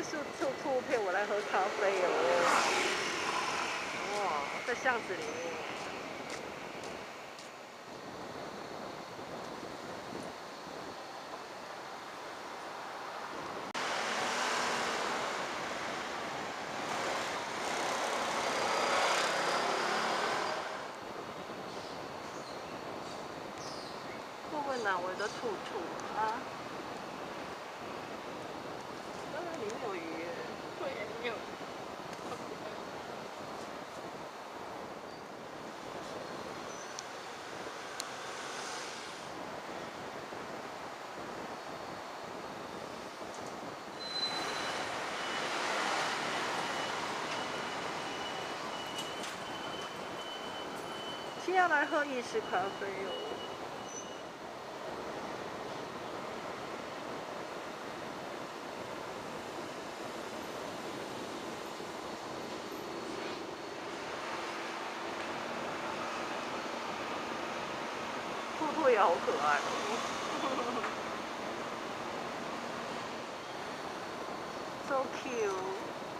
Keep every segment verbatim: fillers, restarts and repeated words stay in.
是兔兔陪我来喝咖啡哦。哇，在巷子里面。会不会哪围的兔兔啊？当然里面有鱼耶。 对，里面有鱼。 今天要来喝意式咖啡哦。兔兔也好可爱哦。So cute。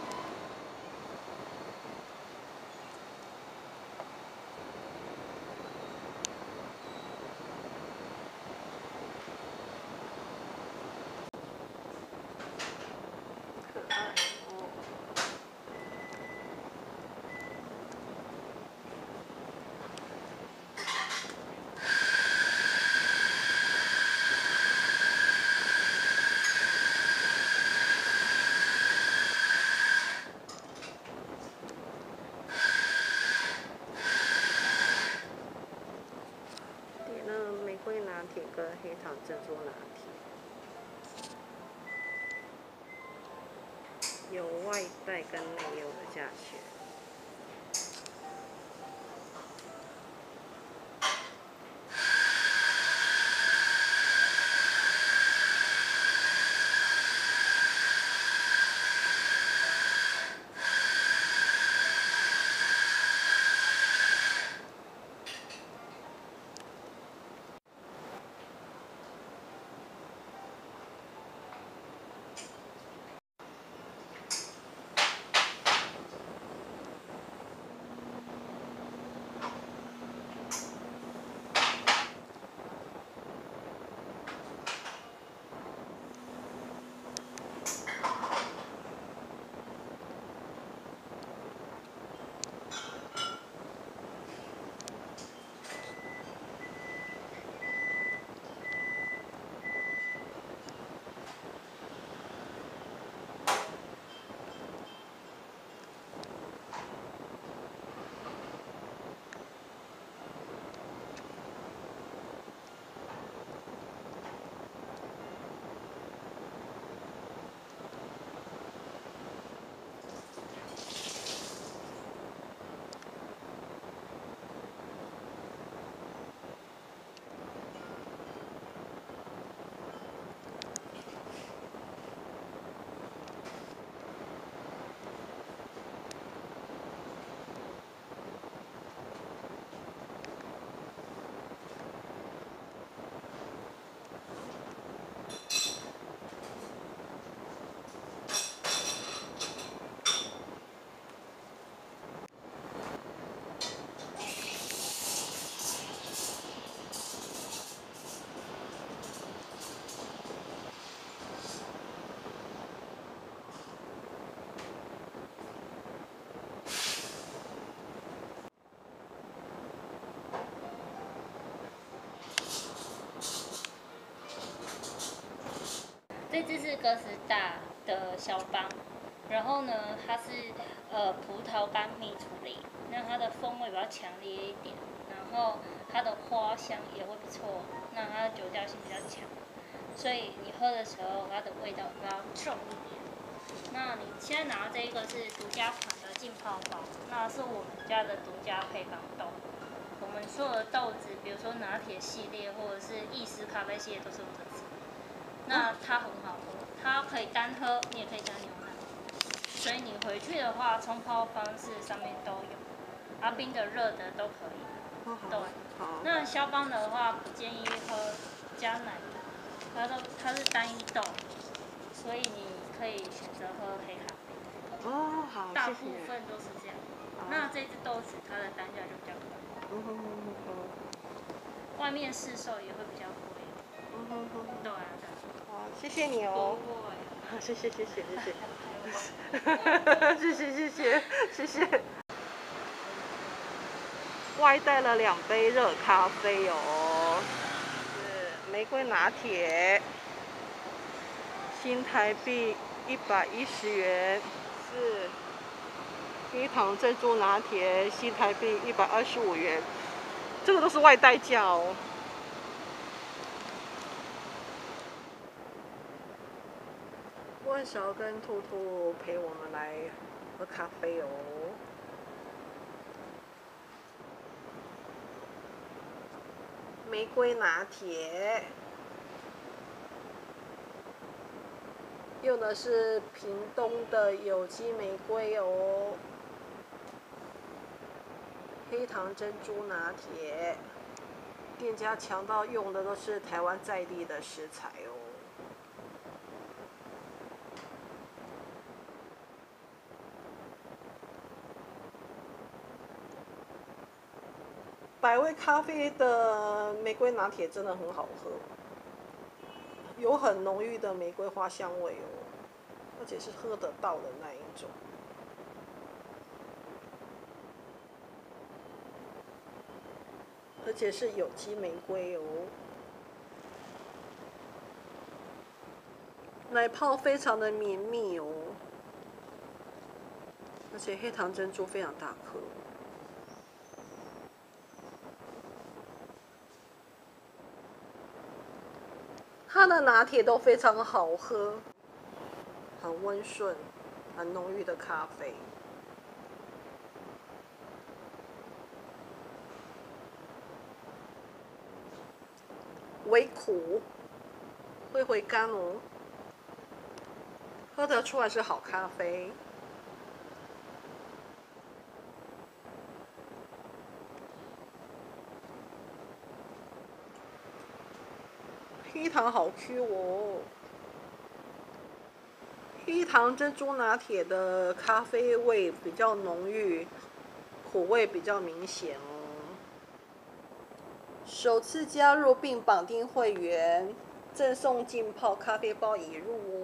可爱哦。点了玫瑰拿铁跟黑糖珍珠拿铁，有外带跟内用的价钱。 这支是哥斯达的肖邦，然后呢，它是呃葡萄干蜜处理，那它的风味比较强烈一点，然后它的花香也会不错，那它的酒调性比较强，所以你喝的时候它的味道比较重一点。那你现在拿这一个是独家款的浸泡包，那是我们家的独家配方豆。我们所有的豆子，比如说拿铁系列或者是意式咖啡系列，都是用这支。那它很好喝，它可以单喝，你也可以加牛奶。所以你回去的话，冲泡方式上面都有，啊冰的、热的都可以。 哦好。 对。 好。 那肖邦的话，不建议喝加奶的，它都它是单一豆，所以你可以选时候喝黑咖啡。 哦，好， 大谢谢。 部分都是这样。 好那这支豆子它的单价就比较高， 嗯哼哼哼哼， 外面市售也会比较贵。 嗯哼哼哼， 对啊，对啊。 好，谢谢你不哦。 会。 好，谢谢谢谢谢谢。 还谢谢谢谢谢谢。外带了两杯热咖啡哦，是玫瑰拿铁，新台币一百一十元，是黑糖珍珠拿铁，新台币一百二十五元，这个都是外带价哦。万韶跟兔兔陪我们来喝咖啡哦。玫瑰拿铁，用的是屏东的有机玫瑰哦。黑糖珍珠拿铁，店家强调用的都是台湾在地的食材哦。百味咖啡的玫瑰拿铁真的很好喝，有很浓郁的玫瑰花香味哦，而且是喝得到的那一种。而且是有机玫瑰哦，奶泡非常的绵密哦，而且黑糖珍珠非常大颗。它的拿铁都非常好喝，很温顺，很浓郁的咖啡。微苦，会回甘哦，喝得出来是好咖啡。黑糖好 Q 哦，黑糖珍珠拿铁的咖啡味比较浓郁，苦味比较明显哦。首次加入并绑定会员，赠送浸泡咖啡包一入